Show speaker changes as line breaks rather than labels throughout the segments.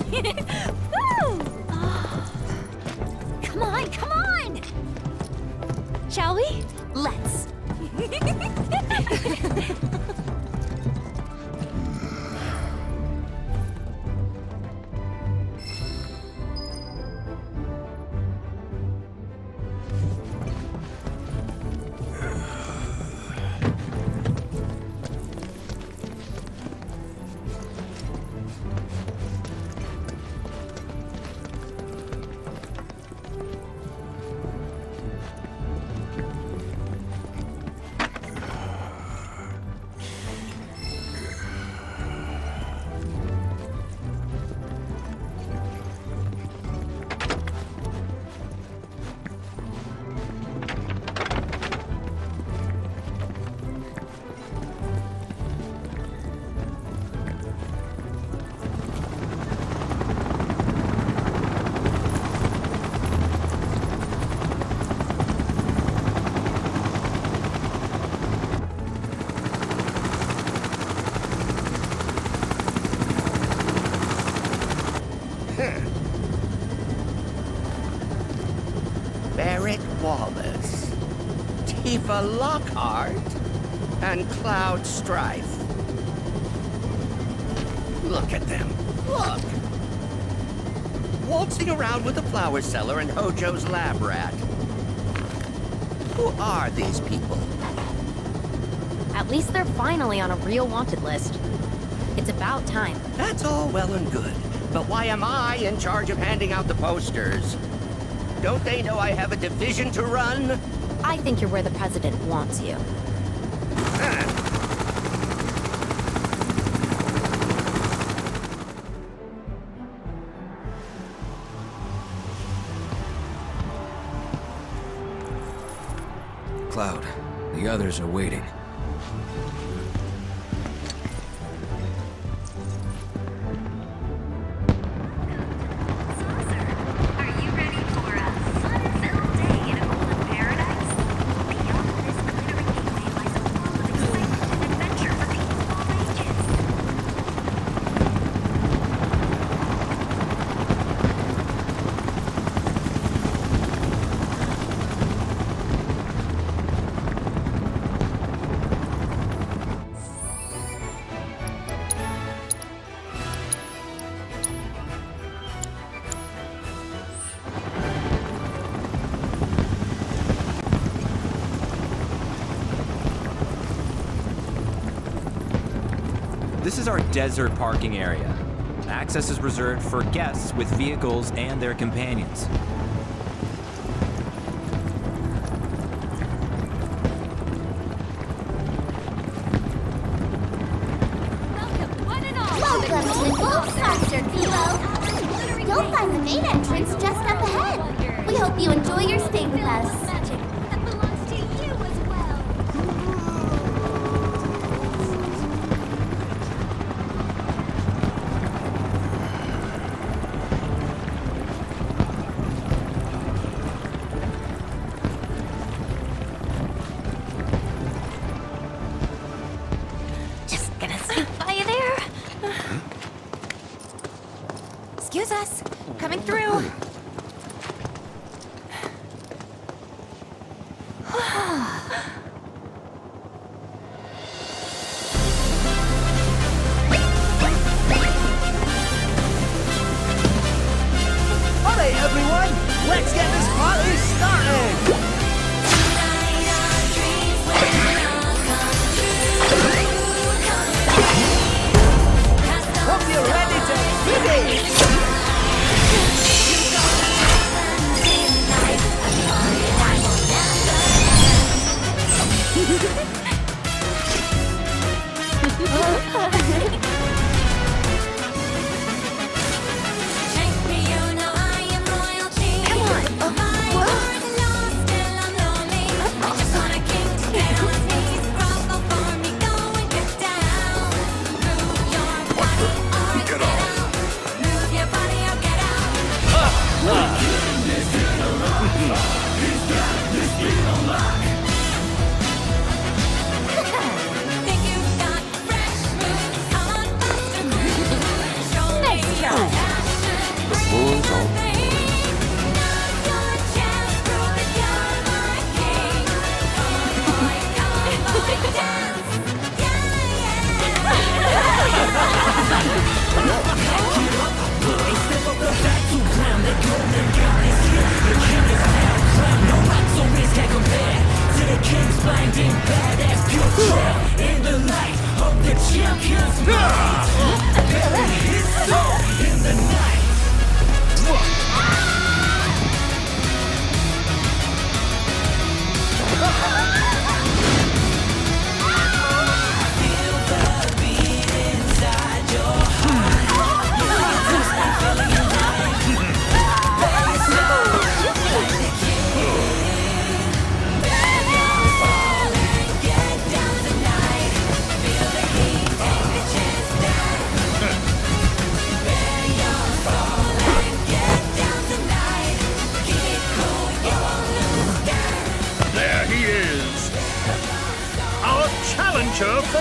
Woo! Come on, come on! Shall we? Let's.
Barrett Wallace, Tifa Lockhart, and Cloud Strife. Look at them. Look! Waltzing around with the flower seller and Hojo's lab rat. Who are these people?
At least they're finally on a real wanted list. It's about time.
That's all well and good, but why am I in charge of handing out the posters? Don't they know I have a division to run?
I think you're where the president wants you.
Cloud, the others are waiting.
This is our desert parking area. Access is reserved for guests with vehicles and their companions.
Welcome, one and all!
Welcome to Wolf's Monster, Philo! You'll find the main entrance just up ahead. We hope you enjoy your stay with us.
That belongs to you as well. Just gonna sneak by you there. Excuse us, coming through.
Alright, everyone! Let's get this party started! Hope you're ready to finish!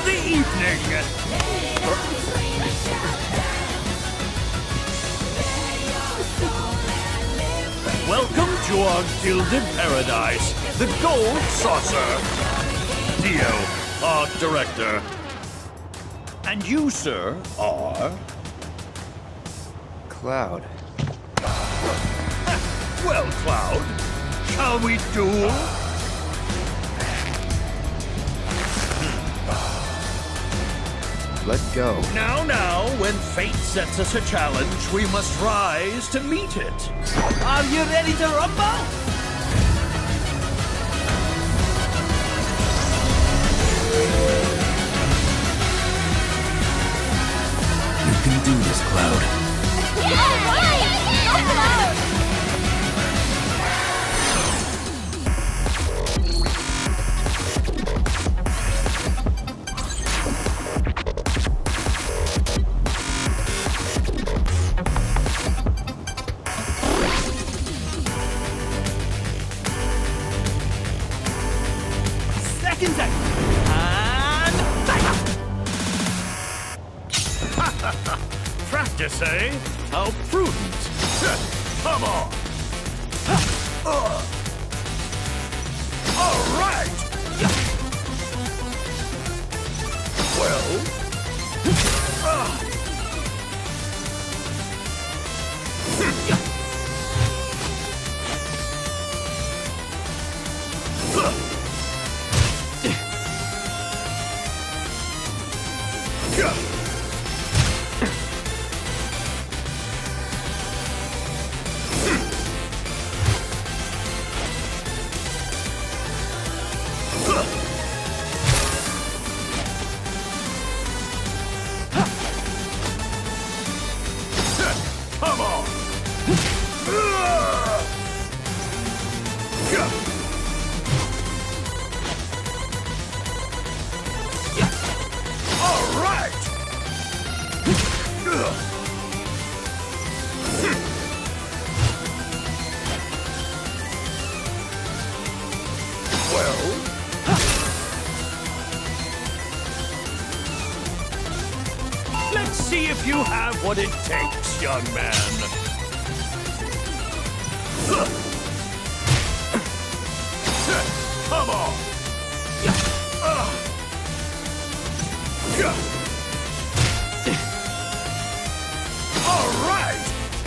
the evening. Welcome to our gilded paradise, the Gold Saucer. Dio, art director. And you, sir, are...
Cloud.
Well, Cloud, shall we duel?
Let go.
Now, when fate sets us a challenge, we must rise to meet it. Are you ready to rumble?
You can do this, Cloud.
Second time. And fire! Practice, eh? How prudent. Come on. All right. Well. Come on! All right! Well... Let's see if you have what it takes, young man. Come on. All right.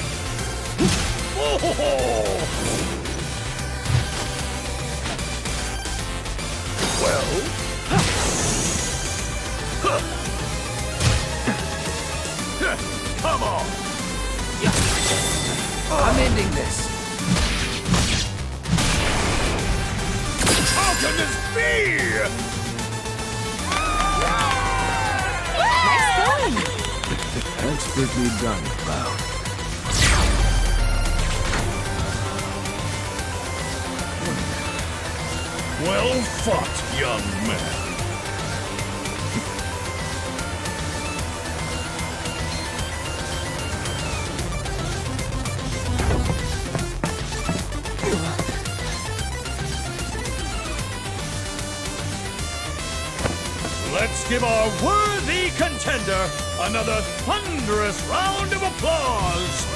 Well. Come on!
I'm ending this.
How can this be?
Nice going!
Expertly done, Cloud.
Well fought, young man. Let's give our worthy contender another thunderous round of applause!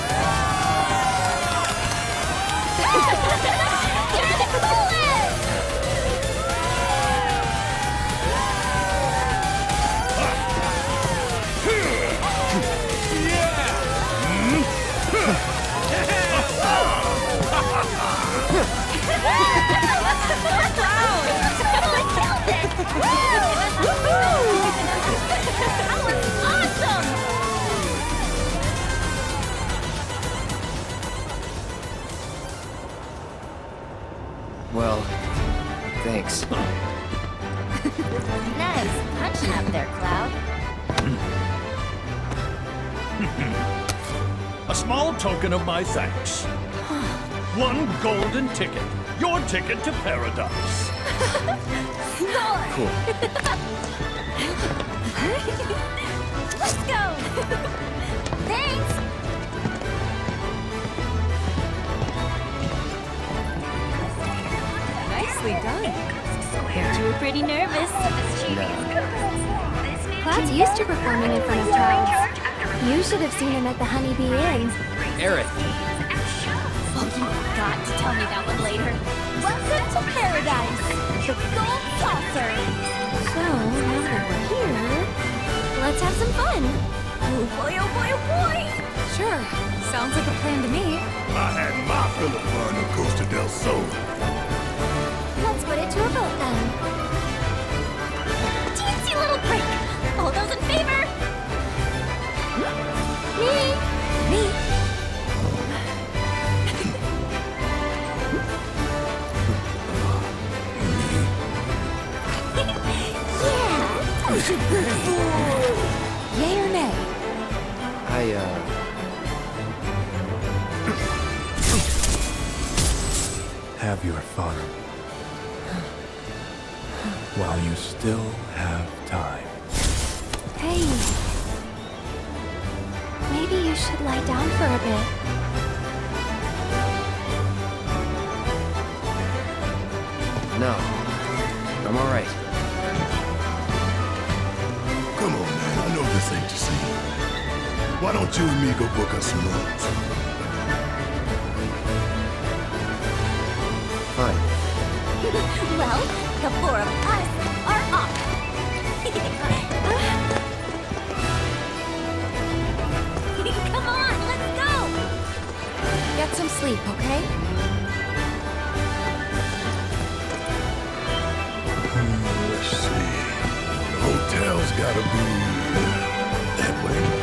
Well, thanks.
Nice punching up there, Cloud.
A small token of my thanks. One golden ticket. Your ticket to paradise.
Cool.
Let's go! Thanks!
Nicely done. Bet you were pretty nervous.
Nah.
Cloud's used to performing in front of crowds. You should have seen him at the Honeybee Inn.
Aerith.
Oh, you've got to tell me that one later. Welcome to paradise, the Gold Saucer.
So, now that we're here, let's have some fun.
Oh boy, oh boy, oh boy.
Sure, sounds like a plan to me.
I had my fill of fun on Costa del Sol.
Let's put it to a vote then.
Teensy little break. All those in favor? Me.
Yay or nay?
Have your fun. While you still have time.
Hey. Maybe you should lie down for a bit.
No. I'm alright.
Come on, man. I know this ain't your scene. Why don't you and me go book us some rooms?
Fine.
Well, the four of us are off. Come on, let's go.
Get some sleep, okay?
Let's see. The hotel's gotta be that way.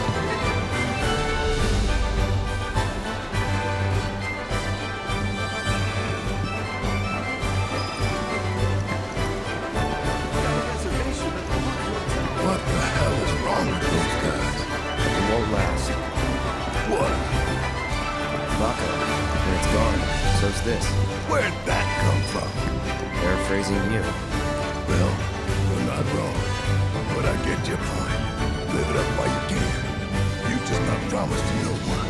What the hell is wrong with those guys?
It won't last.
What?
Vodka. When it's gone, so's this.
Where'd that come from?
Paraphrasing you.
Well, you're not wrong. But I get your point. Live it up while you can. You just not promised to no one.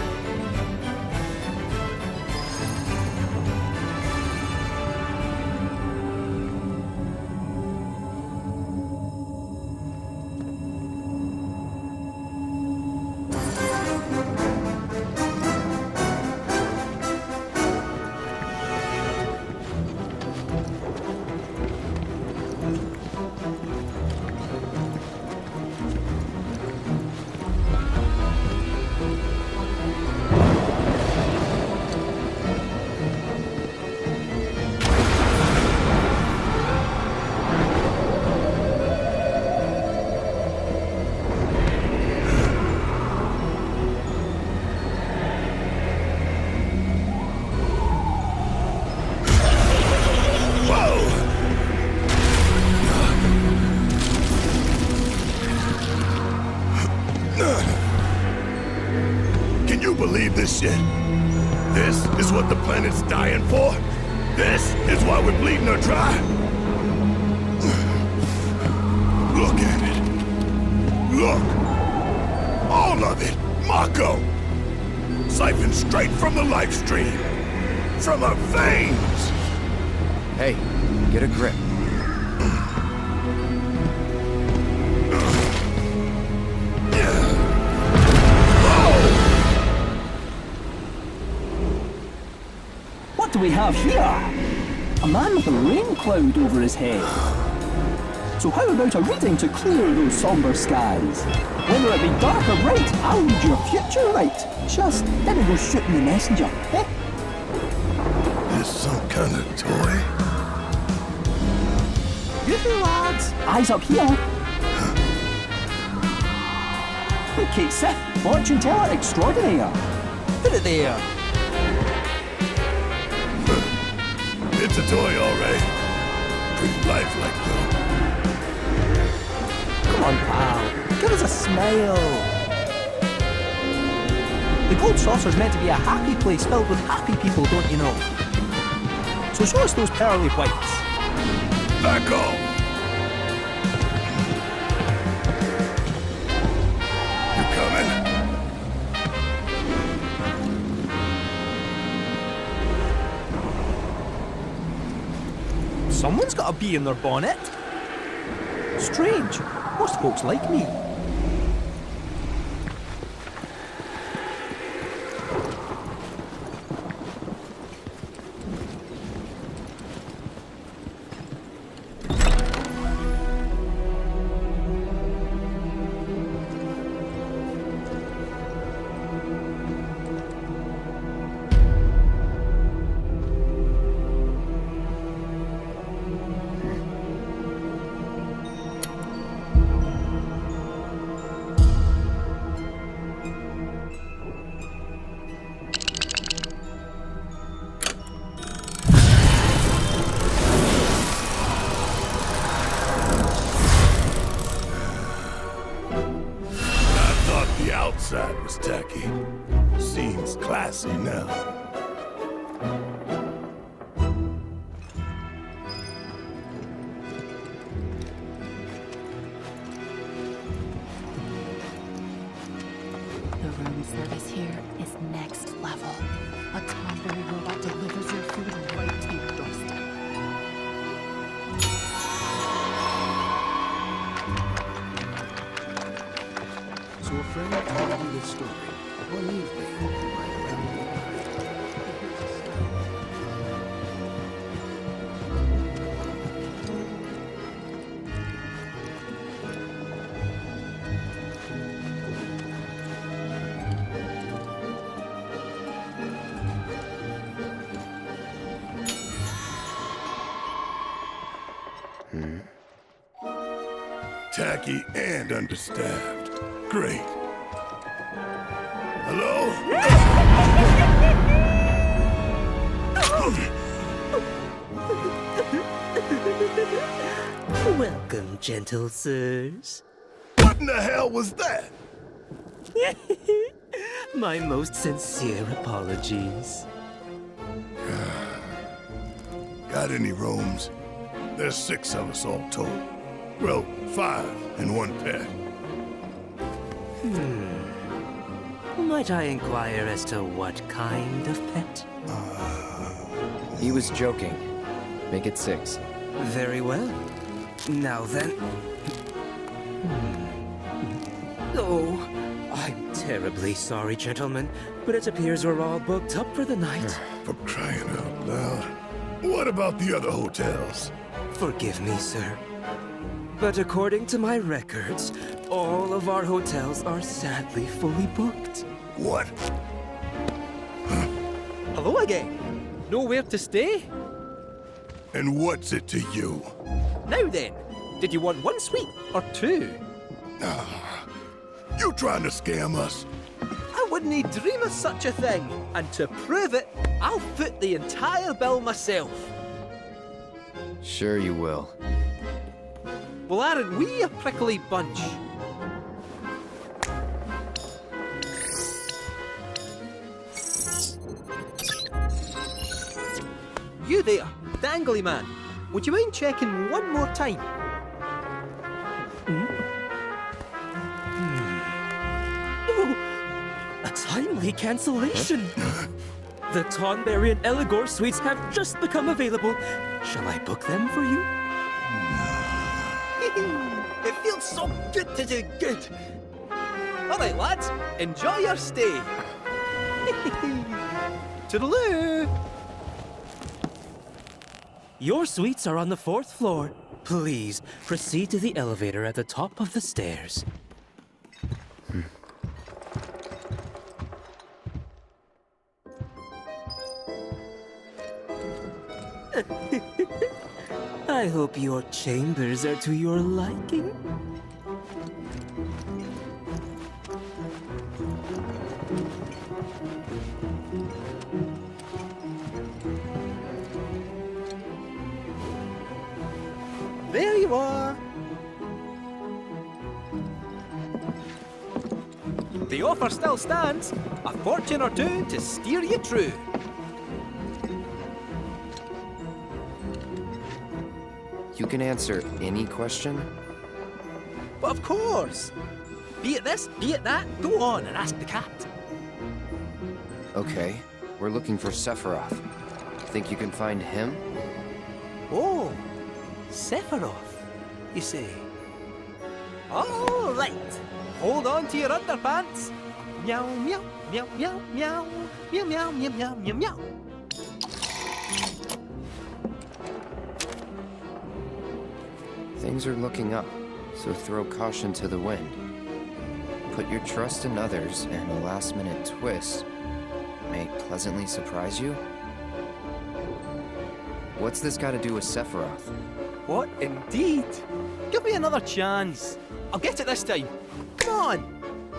Can you believe this shit? This is what the planet's dying for? This is why we're bleeding her dry? Look at it. Look. All of it. Mako. Siphoned straight from the life stream. From her veins.
Hey, get a grip.
What do we have here? A man with a rain cloud over his head. So how about a reading to clear those somber skies? Whether it be dark or bright, I'll read your future right. Just didn't go shooting the messenger, eh?
This some kind of toy?
Yoo-hoo, lads! Eyes up here. Okay, Sith, fortune teller extraordinaire. Put it there.
It's a toy, all right. Pretty lifelike, though.
Come on, pal. Give us a smile. The Gold Saucer's meant to be a happy place filled with happy people, don't you know? So show us those pearly whites.
Back off! You coming?
Someone's got a bee in their bonnet. Strange. Most folks like me.
Outside was tacky. Seems classy now.
The room service here is next level. A Tonberry robot delivers your food right to your doorstep.
So a friend told you this story. Believe me, my
Tacky and understaffed. Great. Hello?
Welcome, gentle sirs.
What in the hell was that?
My most sincere apologies.
Got any rooms? There's 6 of us all told. Well, 5 and 1 pet.
Might I inquire as to what kind of pet?
He was joking. Make it 6.
Very well. Now then... Oh, I'm terribly sorry, gentlemen, but it appears we're all booked up for the night.
For crying out loud. What about the other hotels?
Forgive me, sir. But according to my records, all of our hotels are sadly fully booked.
What?
Hello again. Nowhere to stay?
And what's it to you?
Now then, did you want 1 suite or 2?
You trying to scam us?
I wouldn't dream of such a thing. And to prove it, I'll foot the entire bill myself.
Sure you will.
Well, aren't we a prickly bunch? You there, dangly man. Would you mind checking one more time?
Oh, a timely cancellation. The Tonberry and Eligor suites have just become available. Shall I book them for you?
It feels so good to do good. All right, lads, enjoy your stay. Toodaloo.
Your suites are on the 4th floor. Please, proceed to the elevator at the top of the stairs. I hope your chambers are to your liking.
There you are. The offer still stands. A fortune or 2 to steer you true.
You can answer any question?
But of course. Be it this, be it that, go on and ask the cat.
Okay, we're looking for Sephiroth. Think you can find him?
Oh, Sephiroth, you say? All right. Hold on to your underpants. Meow, meow, meow, meow, meow, meow, meow, meow, meow, meow, meow.
Things are looking up, so throw caution to the wind. Put your trust in others, and a last-minute twist may pleasantly surprise you. What's this got to do with Sephiroth?
What indeed? Give me another chance. I'll get it this time. Come on.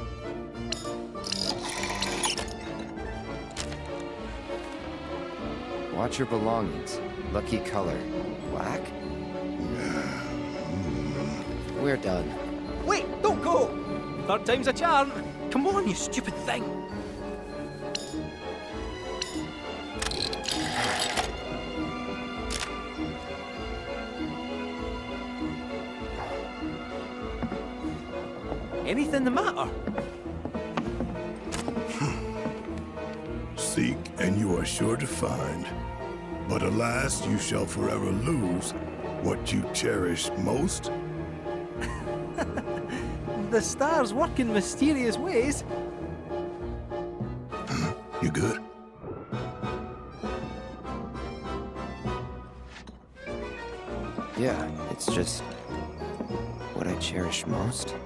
Watch your belongings. Lucky color. Black? We're done.
Wait, don't go. Third time's a charm. Come on, you stupid thing. Anything the matter?
Seek, and you are sure to find. But alas, you shall forever lose what you cherish most.
The stars work in mysterious ways.
You good?
Yeah, it's just what I cherish most.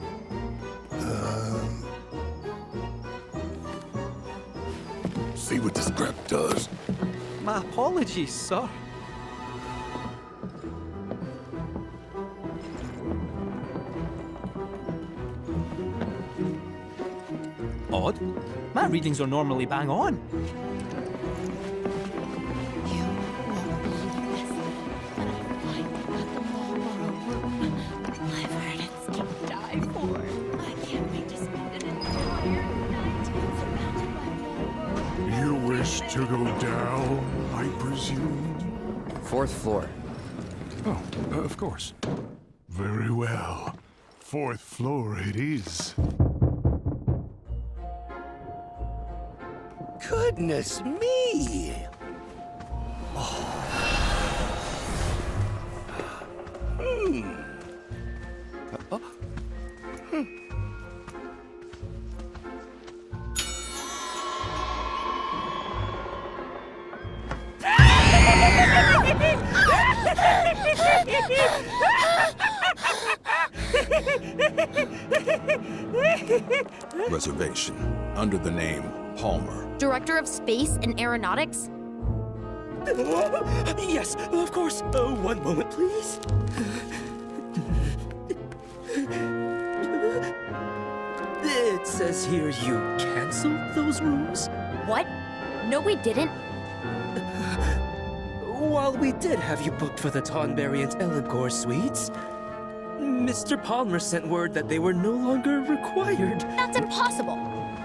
See what the scrap does.
My apologies, sir. Odd. My readings are normally bang on.
You won't believe this, but I finally got the Marlboro. I've heard it's to die for. I can't wait to spend an entire night surrounded by Marlboro.
You wish to go down, I presume?
4th floor.
Oh, of course. Very well. 4th floor it is.
Goodness me!
Reservation under the name Palmer.
Director of Space and Aeronautics?
Yes, of course. One moment, please. It says here you canceled those rooms?
What? No, we didn't.
While we did have you booked for the Tonberry and Eligor suites, Mr. Palmer sent word that they were no longer required.
That's impossible.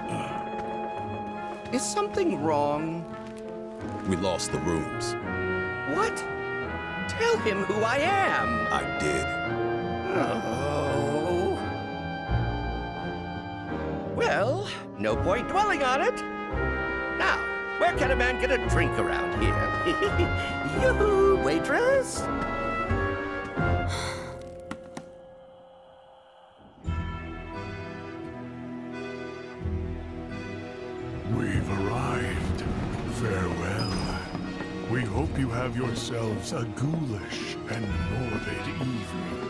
Is something wrong?
We lost the rooms.
What? Tell him who I am.
I did.
Oh. Well, no point dwelling on it. Now, where can a man get a drink around here? Yoo-hoo, waitress!
We've arrived. Farewell. We hope you have yourselves a ghoulish and morbid evening.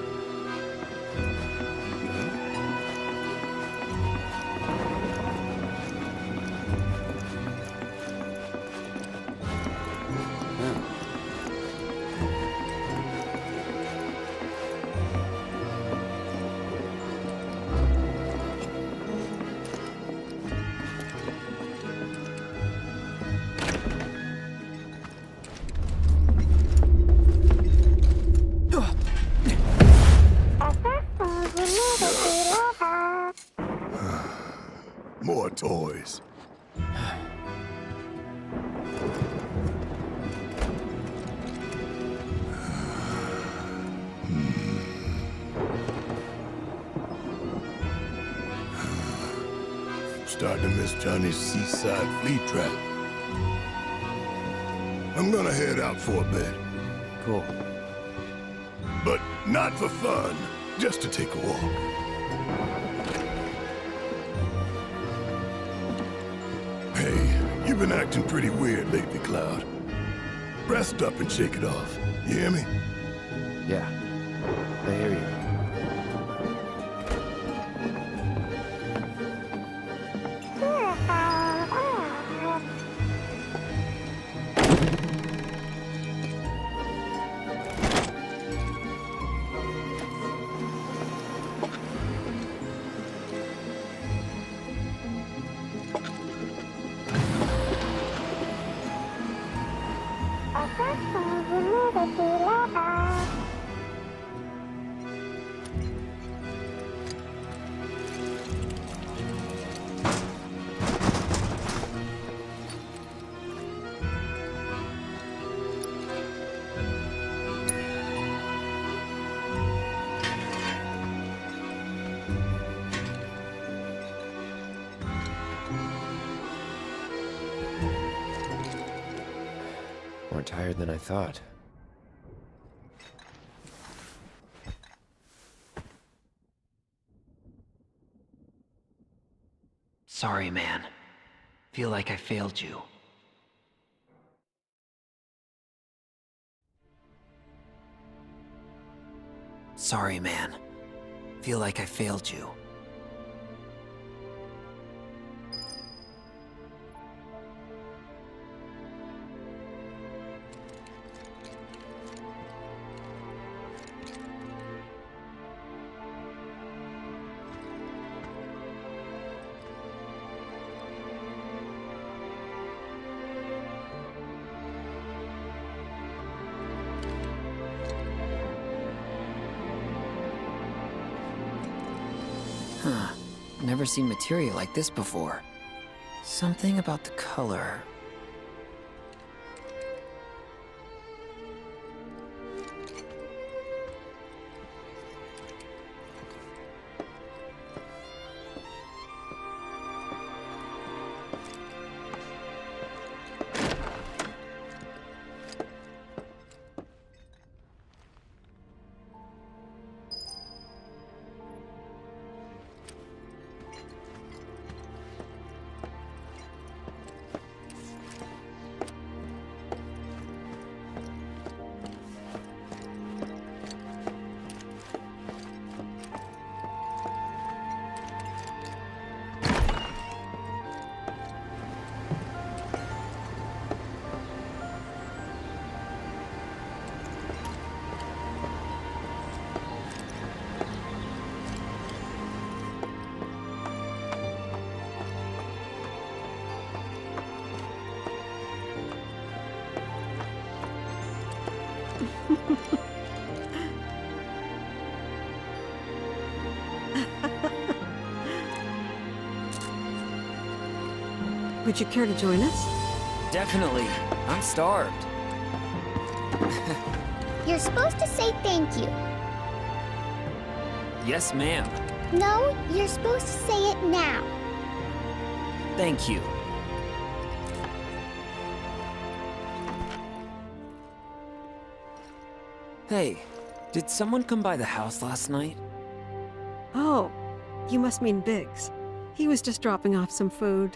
More toys. Starting to miss Johnny's seaside flea trap. I'm gonna head out for a bit.
Cool.
But not for fun. just to take a walk. Hey, you've been acting pretty weird lately, Cloud. Rest up and shake it off. You hear me?
Yeah, I hear you. More tired than I thought.
Sorry, man. Feel like I failed you. Sorry, man. Feel like I failed you. Huh. Never seen material like this before. Something about the color.
Would you care to join us?
Definitely. I'm starved.
You're supposed to say thank you.
Yes, ma'am.
No, you're supposed to say it now.
Thank you. Hey, did someone come by the house last night?
Oh, you must mean Biggs. He was just dropping off some food.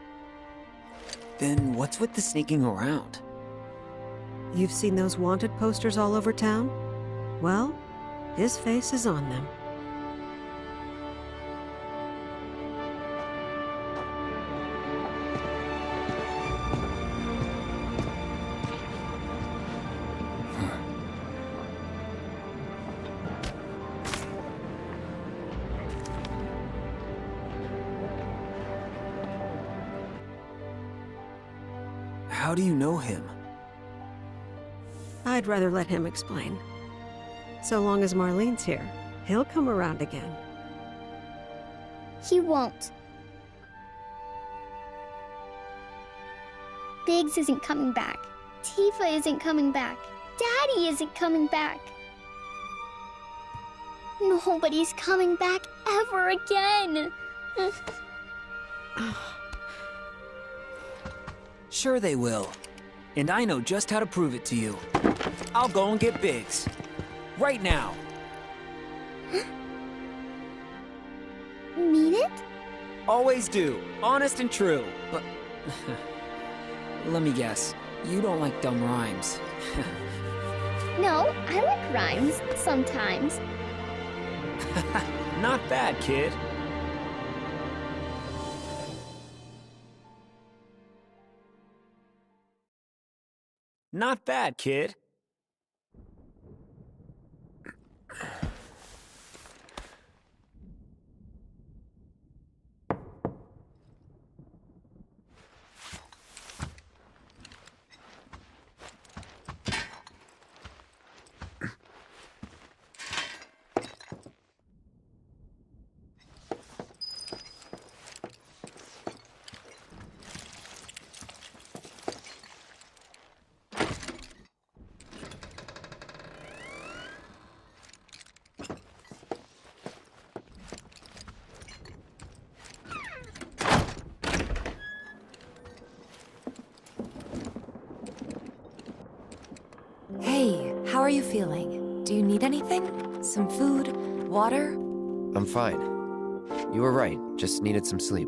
Then what's with the sneaking around?
You've seen those wanted posters all over town? Well, his face is on them.
How do you know him?
I'd rather let him explain. So long as Marlene's here, he'll come around again.
He won't. Biggs isn't coming back. Tifa isn't coming back. Daddy isn't coming back. Nobody's coming back ever again.
Sure they will. And I know just how to prove it to you. I'll go and get Biggs. Right now. Always do. Honest and true. But... let me guess. You don't like dumb rhymes.
No, I like rhymes sometimes.
Not bad, kid. Not bad, kid.
Hey, how are you feeling? Do you need anything? Some food? Water?
I'm fine. You were right, just needed some sleep.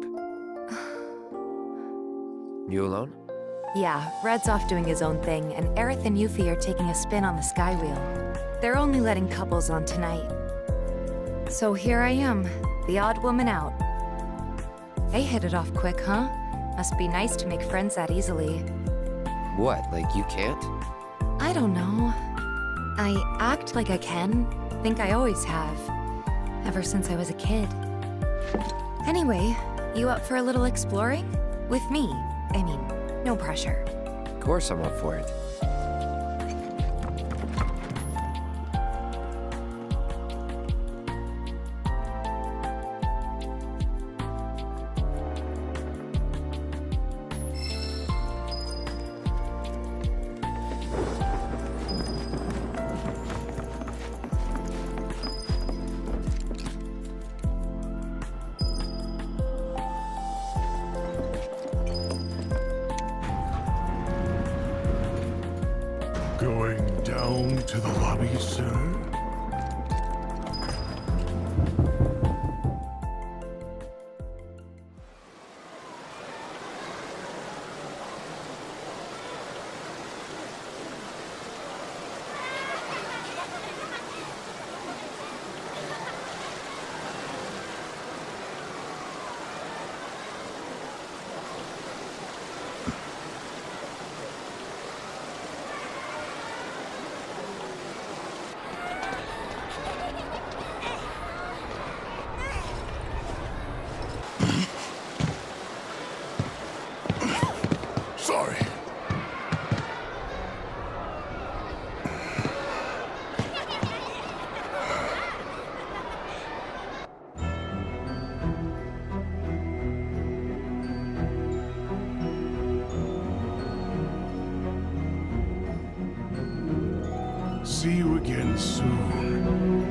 You alone?
Yeah, Red's off doing his own thing, and Aerith and Yuffie are taking a spin on the Skywheel. They're only letting couples on tonight. So here I am, the odd woman out. They hit it off quick, huh? Must be nice to make friends that easily.
What, like you can't?
I don't know. I act like I can. Think I always have. Ever since I was a kid. Anyway, you up for a little exploring? With me. I mean, no pressure.
Of course I'm up for it.
Going down to the lobby, sir? Sorry. See you again soon.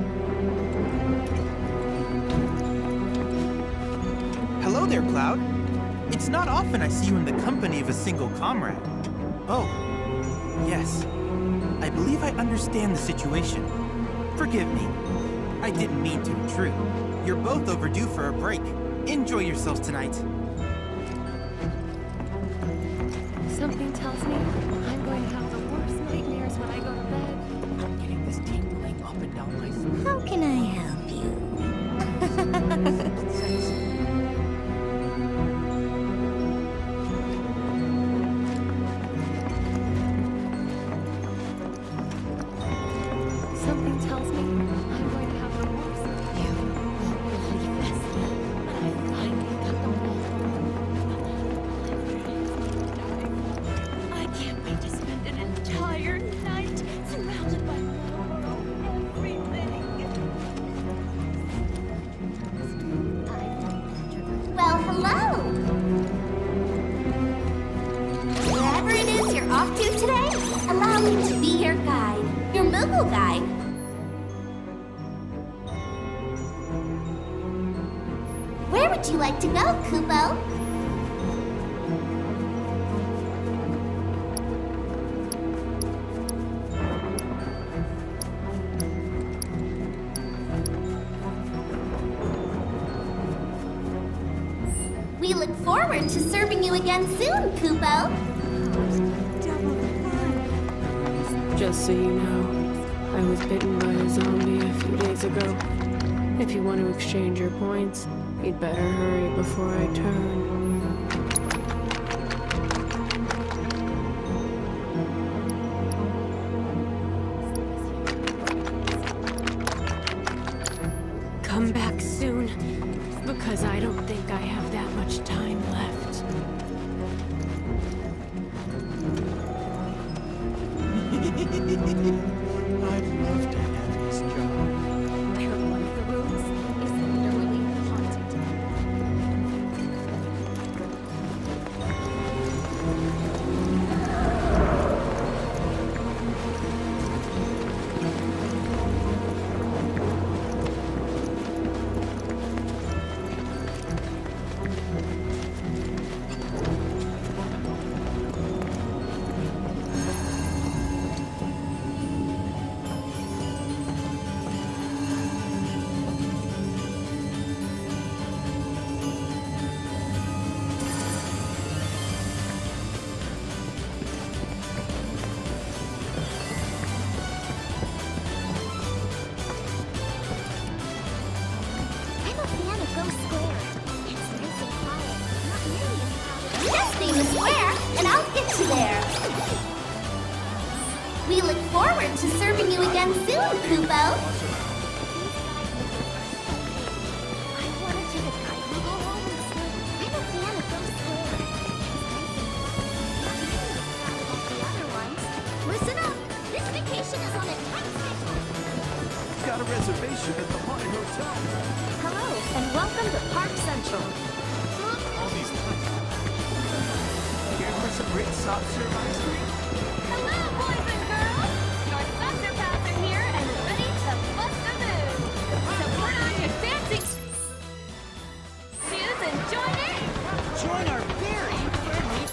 Hello there, Cloud. It's not often I see you in the company of a single comrade. Oh, yes. I believe I understand the situation. Forgive me. I didn't mean to intrude. You're both overdue for a break. Enjoy yourselves tonight.
Something tells me I'm going to have the worst nightmares when I go to bed.
I'm getting this tingling up and down my spine.
How can I help you?
Something tells me I'm going to have the worst. You won't believe this, but I finally got the ball. I can't wait to spend an entire night surrounded by everything.
Well, hello! Wherever it is you're off to today, allow me to be your guide, your Moogle guide. Where would you like to go, Kupo? forward to serving you again soon, Kupo.
Just so you know, I was bitten by a zombie a few days ago. If you want to exchange your points, you'd better hurry before I turn. Come back soon, because I don't think I have that much time left.
I'd love to have this job.
I heard one of the rooms is literally haunted.
I'm a fan of Ghost Square. It's nice and quiet, not nearly as crowded. Just name the square, and I'll get you there. We look forward to serving you again soon, Kupo. I want to take a drive. We'll go home and sleep. I'm a fan of Ghost Square. It's nice and quiet, not nearly as crowded as the other ones. Listen up. This vacation is on a tight schedule.
Got a reservation at the Haunted Hotel.
Hello, and welcome to Park Central.
All these lights. Care for some great soft serve ice cream?
Hello, boys and girls! Your saucer pals are here and ready to bust a move. So put on your dancing shoes and join in!
Join our very friendly...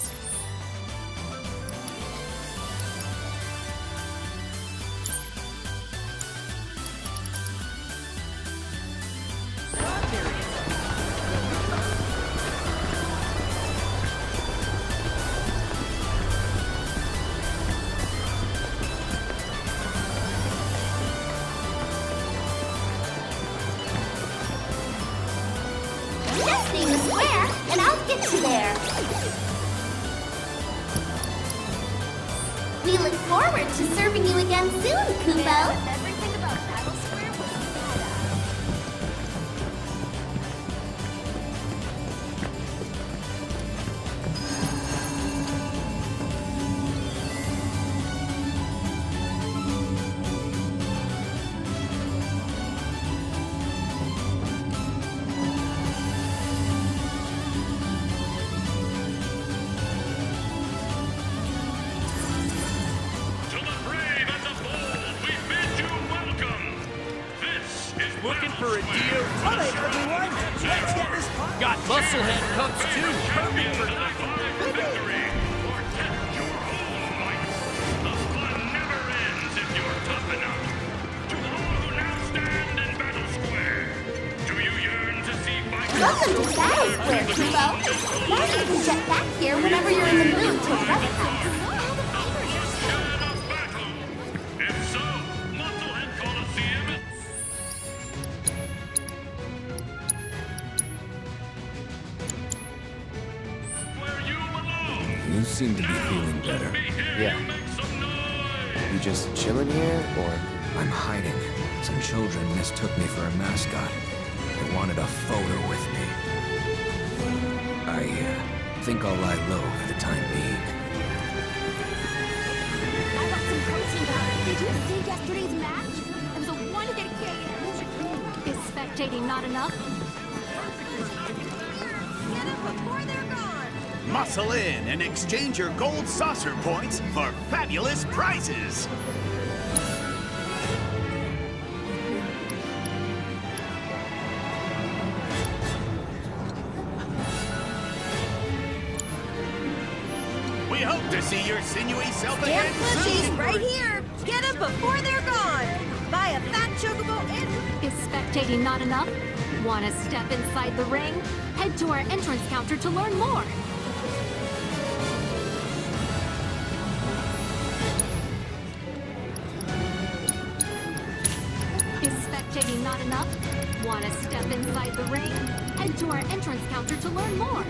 Just name the square, and I'll get you there. We look forward to serving you again soon, Kupo.
Everything about Battle Square was badass.
Looking for a deal? All right, everyone. Let's get this party. Got Musclehead cups too. Perfect for
victory. Protect your own might. The fun never ends if you're tough enough. To all who now stand in Battle Square, do you yearn to see fighters?
Welcome to Battle Square, Kupo. Now you can jet back here whenever you're in the mood to recognize.
If so, Musclehead Coliseum is...
You seem to be feeling better.
Yeah. You just chilling here, or?
I'm hiding. Some children mistook me for a mascot. They wanted a photo with me. I think I'll lie low for the time being.
I got some protein powder. Did you see yesterday's match? It was a one hit KO. Is spectating not enough? Get up before they're gone.
Muscle in and exchange your gold saucer points for fabulous prizes. We hope to see your sinewy self again soon.
right here. Get them before they're gone. Buy a fat chocobo and...
Is spectating not enough?
Want to step inside the ring? Head to our entrance counter to learn more. Is spectating not enough? Want to step inside the ring? Head to our entrance counter to learn more.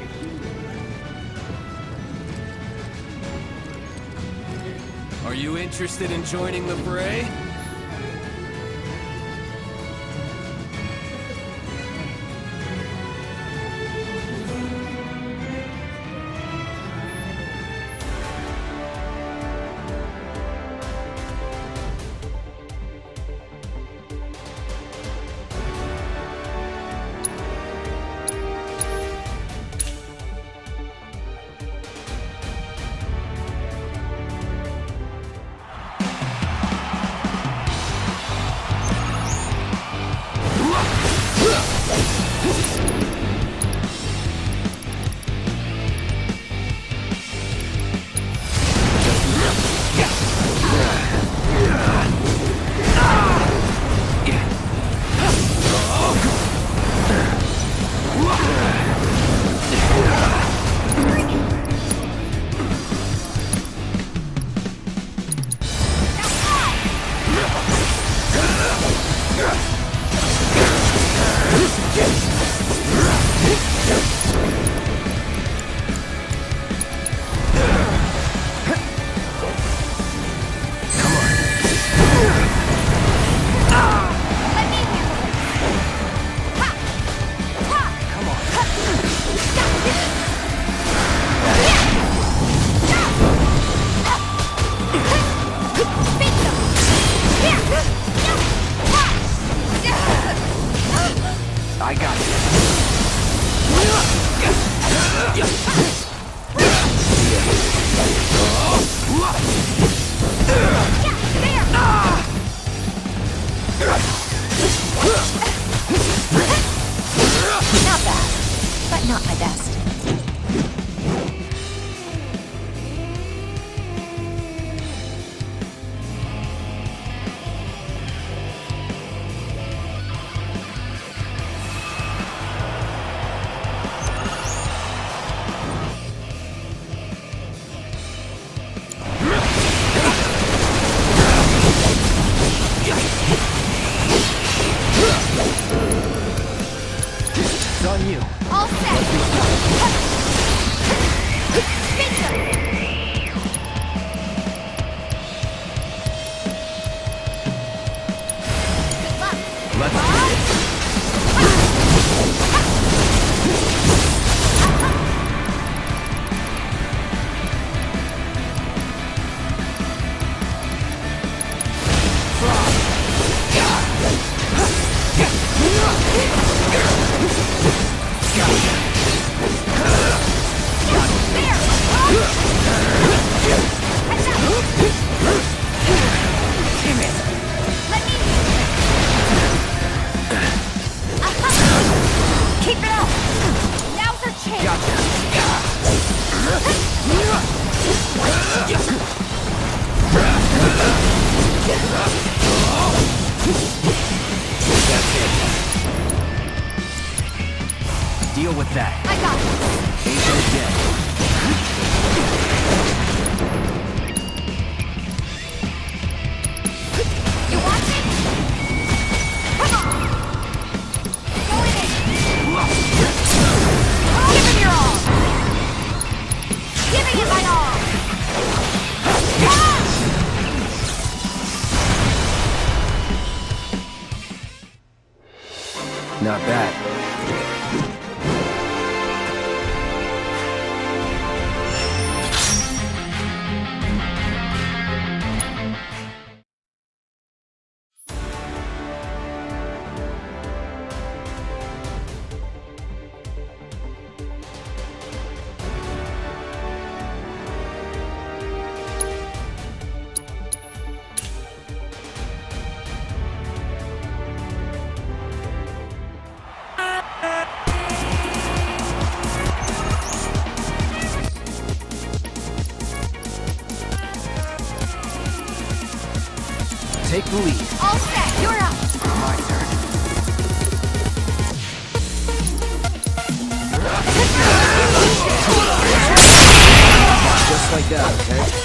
Are you interested in joining the fray?
I got you.
Not bad, but not my best.
It's on you.
All set.
Let's do this.
Keep it up! Now's our chance!
Deal with that.
I got it!
Ain't dead.
You want it? Come on! Go in it! Give him your all! Giving it my all!
Not bad. Take the lead.
All set! You're up!
My turn. that, okay?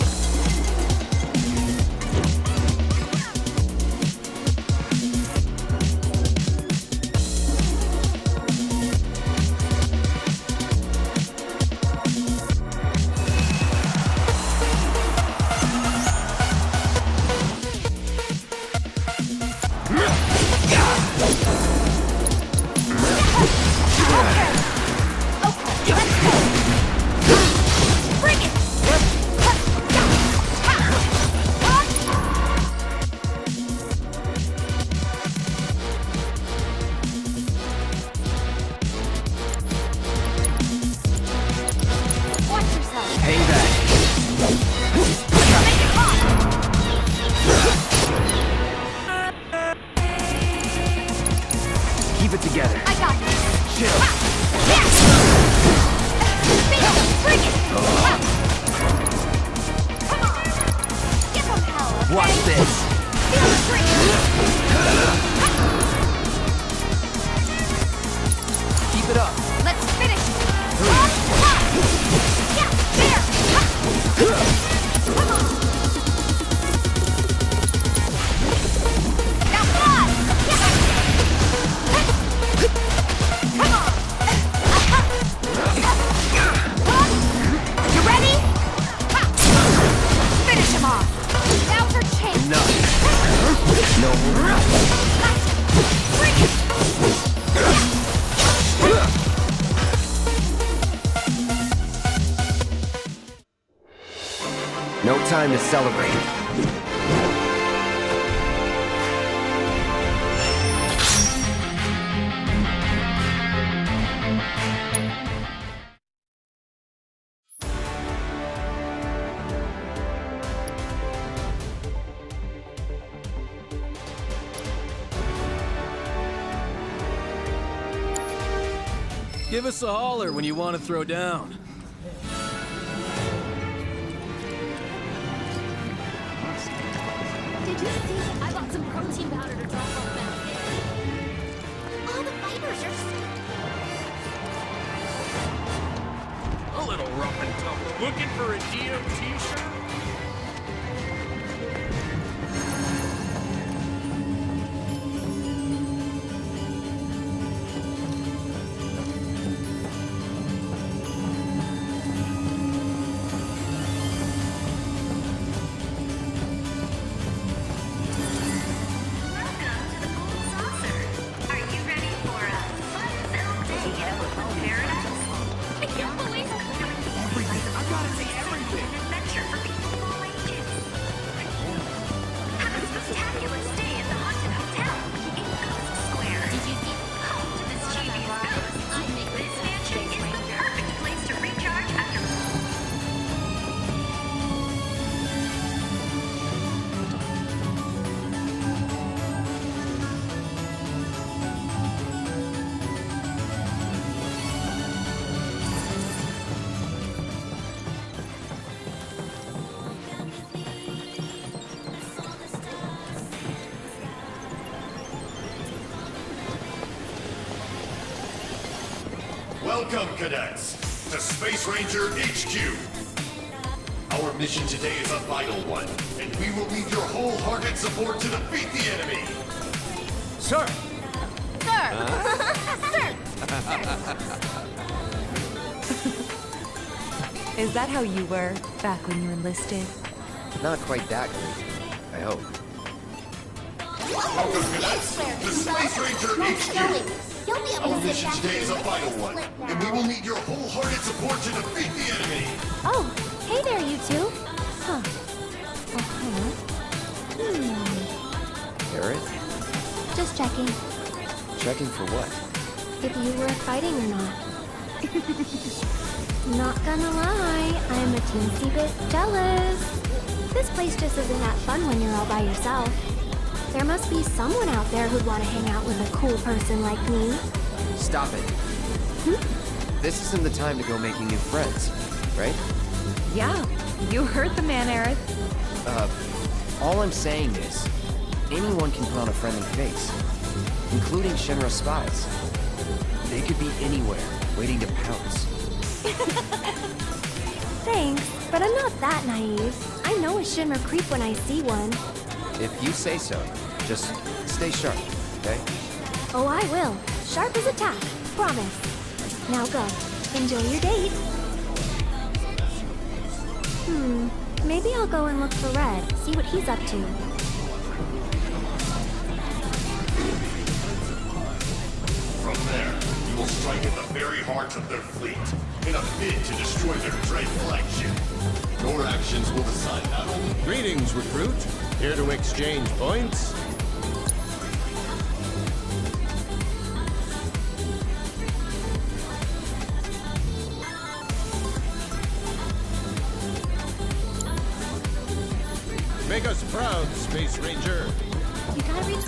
Keep it together.
I got this.
Chill.
Bring it. Come on. Give them hell, okay?
Watch this.
Feel the trigger.
Keep it up.
Let's finish it. Yeah, there. Come on. Now come on. Come on. You ready? Finish him off. Now's her chance.
No. No.
Bring it.
No time to celebrate.
Give us a holler when you want to throw down.
Did you see? I bought some protein powder to drop on them.
All the fibers are
A little rough and tough. Looking for a DOT shirt?
Welcome, cadets, to Space Ranger HQ. Our mission today is a vital one, and we will need your wholehearted support to defeat the enemy.
Sir!
Is that how you were back when you enlisted?
Not quite that crazy, I hope.
Welcome, cadets, to Space Ranger HQ. Our mission today is a vital one, and we will need your wholehearted support to defeat the enemy.
Oh, hey there, you two. Huh.
Aerith?
Just checking.
Checking for what?
If you were fighting or not. Not gonna lie, I'm a teensy bit jealous. This place just isn't that fun when you're all by yourself. There must be someone out there who'd want to hang out with a cool person like me.
Stop it. This isn't the time to go making new friends, right?
Yeah, you heard the man, Aerith.
All I'm saying is, anyone can put on a friendly face, including Shinra spies. They could be anywhere, waiting to pounce.
Thanks. But I'm not that naive. I know a Shinra creep when I see one.
If you say so, just stay sharp, okay?
Oh, I will. Sharp as a tack. Promise. Now go. Enjoy your date. Maybe I'll go and look for Red, see what he's up to.
From there, you will strike at the very heart of their fleet, in a bid to destroy their dread flagship. Your actions will decide not only...
Greetings, recruit. Here to exchange points? Make us proud, Space Ranger.
You gotta read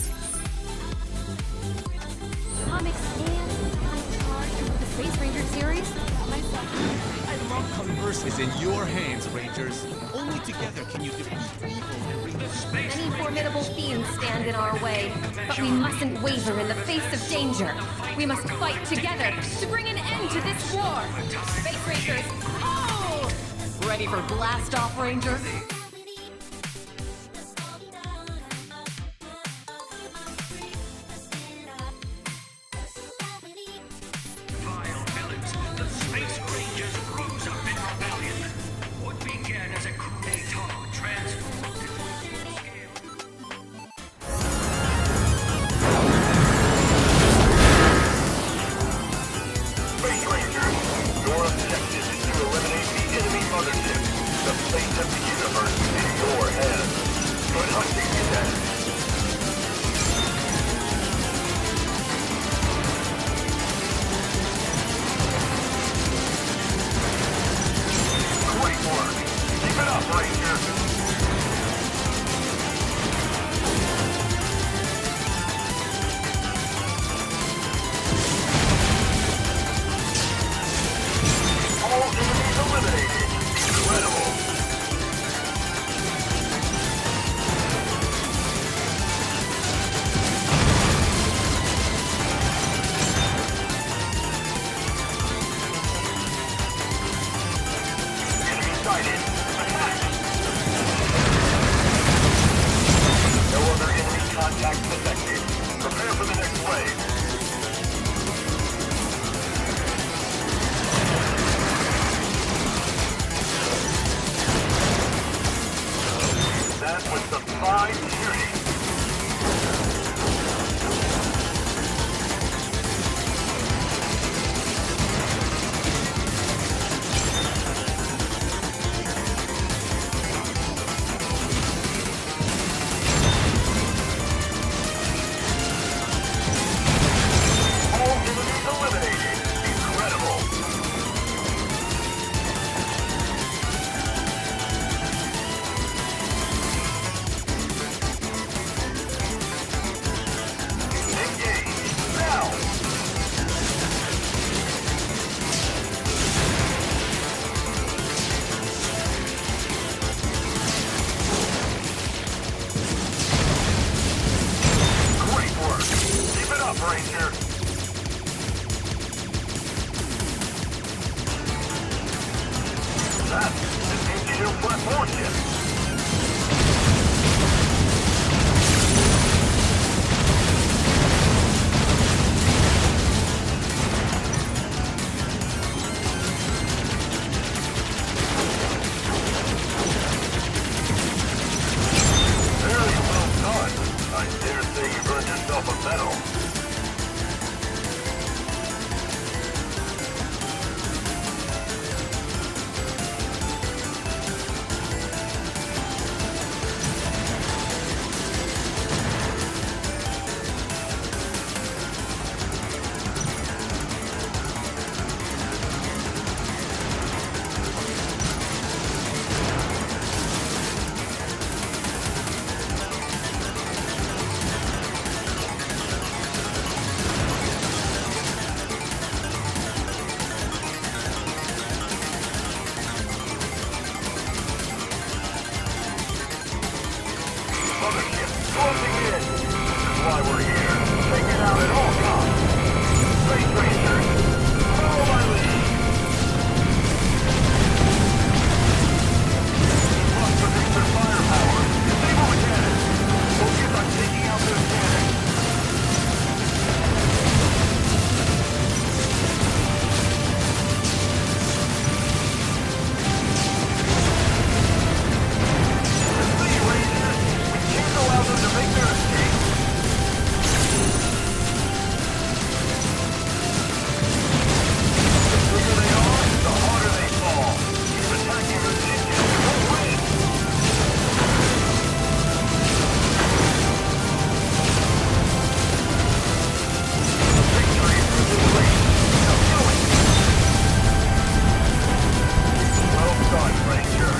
comics and I'm charged with the Space Ranger series.
Converse is in your hands, Rangers. Only together can you defeat evil and bring the space.
Many formidable fiends stand in our way, but we mustn't waver in the face of danger. We must fight together to bring an end to this war. Space Rangers, oh! Ready for blast off, Ranger?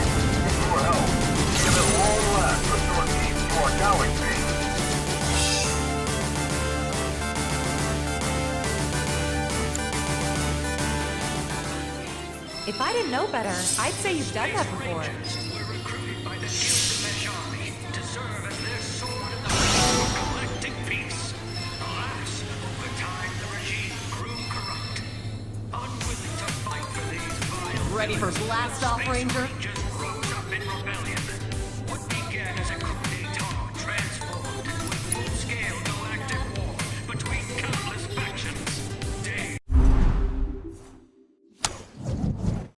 your help. Give it long last restore peace to our galaxy.
If I didn't know better, I'd say you've done that before.
Ready for blast off, Ranger?